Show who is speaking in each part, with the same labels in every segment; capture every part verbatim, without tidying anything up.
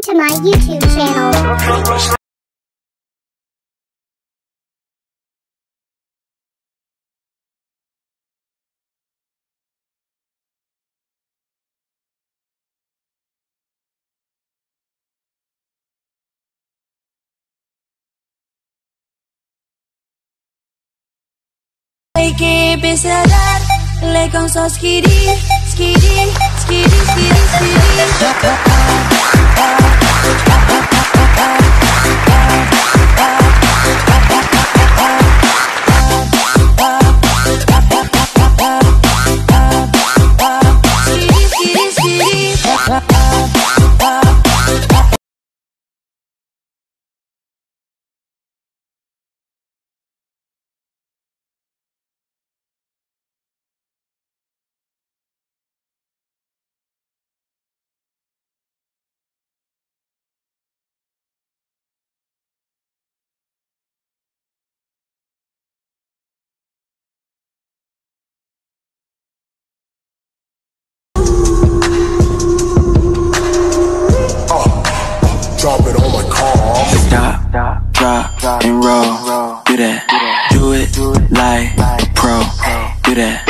Speaker 1: to my YouTube channel.
Speaker 2: Que empiece a darle con su skiri, skiri, skiri, skiri, skiri.
Speaker 3: Drop it on my car.
Speaker 4: Stop, drop, and roll. Do that. Do it like pro. Do that.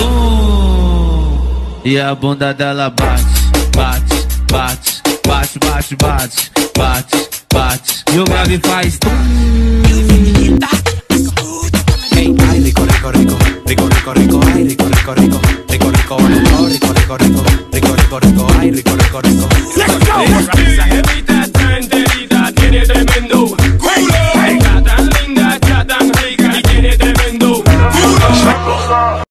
Speaker 5: E a bunda dela bate, bate, bate, bate, bate, bate, bate, bate. E o grave faz tum.
Speaker 4: Hey, ay, rico, rico, rico, rico, rico, rico, ay, rico, rico, rico, rico, rico, rico, rico, rico, rico, rico, rico, rico, ay, rico, rico, rico. Let's go.
Speaker 6: Esa jevita está enterita, tiene tremendo culo. Está tan linda, está tan rica y tiene tremendo culo.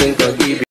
Speaker 7: ating pag-ibig.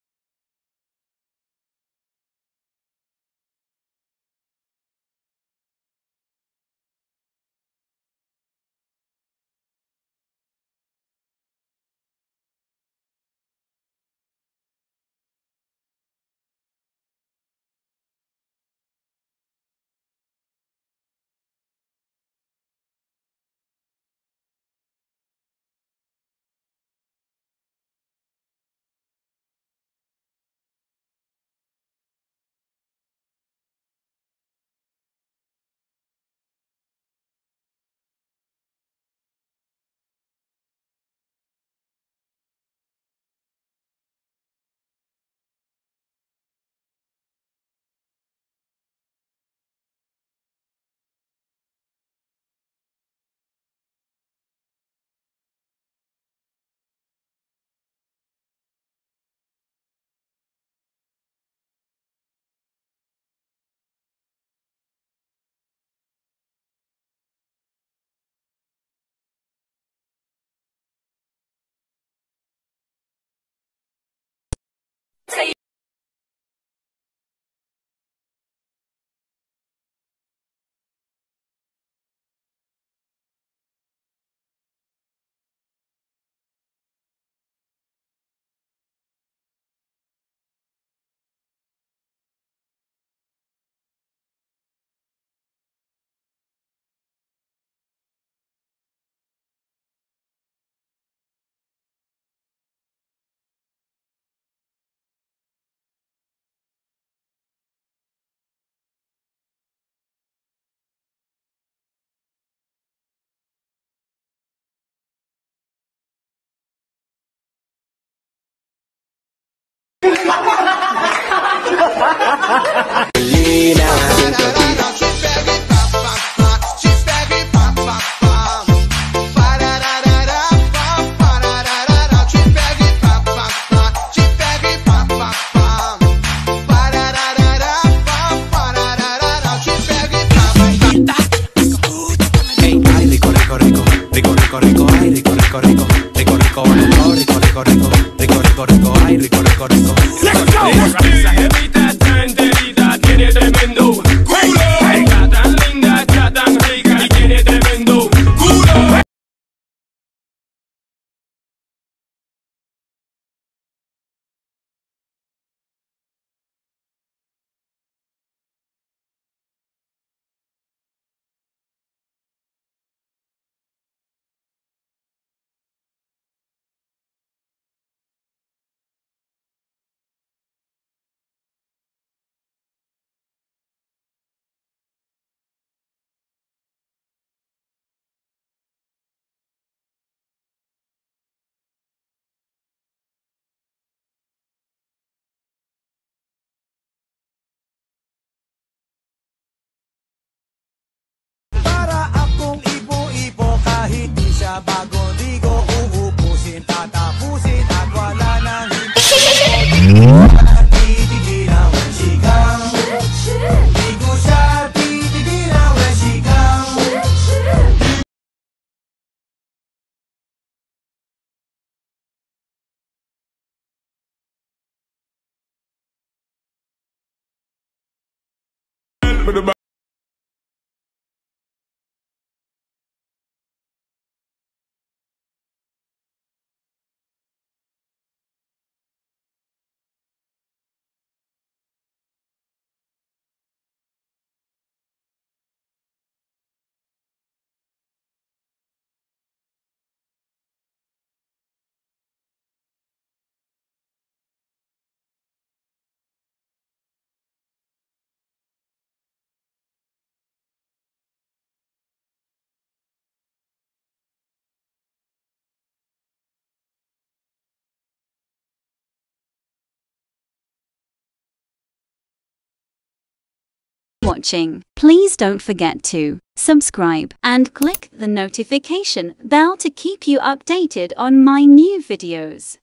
Speaker 7: Muli na ating pag-ibig.
Speaker 4: Ay, rico, rico, rico, rico, rico, rico, ay, rico, rico, rico, rico, rico, rico, rico, rico, rico, rico, rico, rico, ay, rico, rico, rico.
Speaker 6: Esa jevita está enterita, tiene tremendo culo. Está tan linda, está tan rica y tiene tremendo culo.
Speaker 8: Para akong ipo-ipo kahit di siya bago ligo, uubusin, tatapusin at wala nang titigil ang sigang. Di ko siya titigil ang sigang.
Speaker 9: Watching. Please don't forget to subscribe and click the notification bell to keep you updated on my new videos.